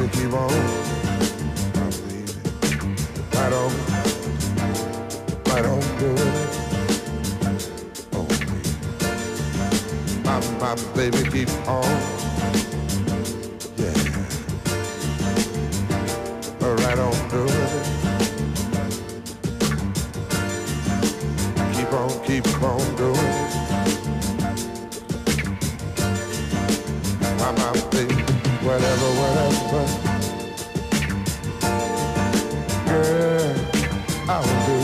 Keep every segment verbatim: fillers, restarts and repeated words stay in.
baby, keep on. My baby, right on, right on doing it. Oh, baby, my, my baby, keep on. Yeah, right on doing it. Keep on, keep on doing it. My, my baby, whatever, whatever. Girl, I will do.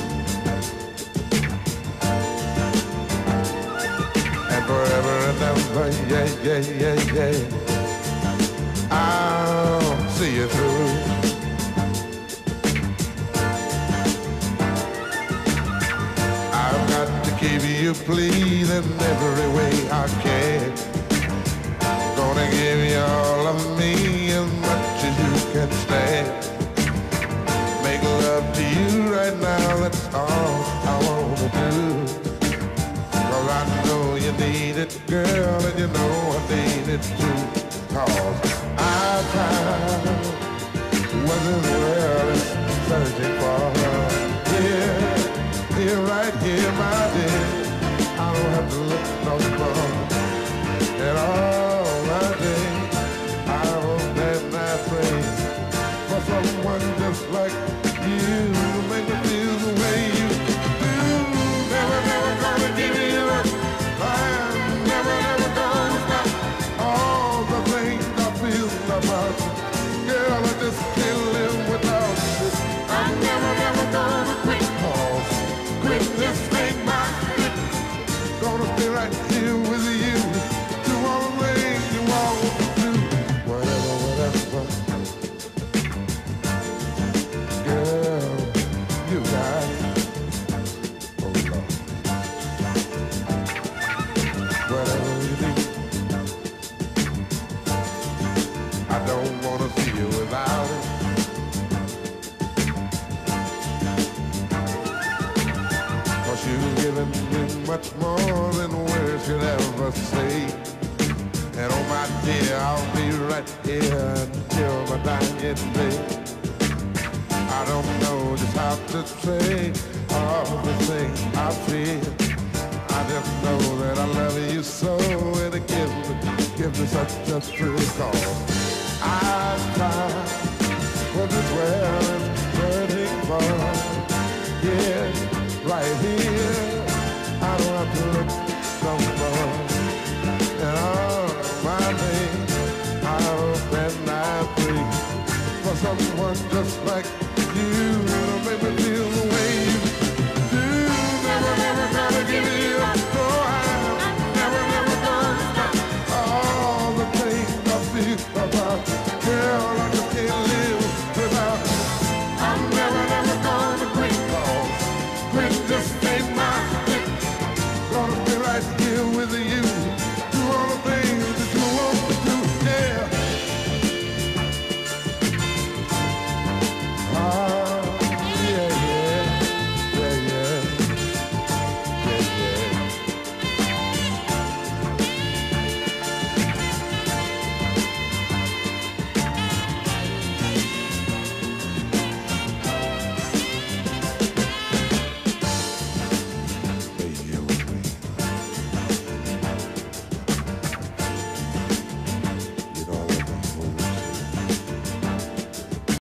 And forever and ever, yeah, yeah, yeah, yeah. I'll see you through. I've got to keep you pleased in every way I can. Gonna give you all of me as much as you can stand. Make love to you right now, that's all I wanna do. Cause I know you need it, girl, and you know I need it too. Cause I tried, wasn't really searching for her. Yeah, here, right here, my dear. I don't have to look no further at all, my day. I hope and I pray for someone just like you to make me feel the way you do. Never, never gonna give you up. I'm never, never gonna stop all the things I feel about you. Girl, I just can't live without you. I'm never, never gonna quit. Cause quit this thing, my quit. Gonna stay right here with you. Do all the things you want to do. Whatever, whatever. Girl, you got it. Oh, Lord. Whatever you do. I don't want to see you without it. Cause you've given me much more than words could ever say. And oh my dear, I'll be right here until my dying day. I don't know just how to say all the things I feel. I just know that I love you so, and it gives me, gives me such a thrill. Cause I tried what this world is burning for. Yeah, right here. I don't have to look so far. And all my days, I hope and I pray for someone just like you.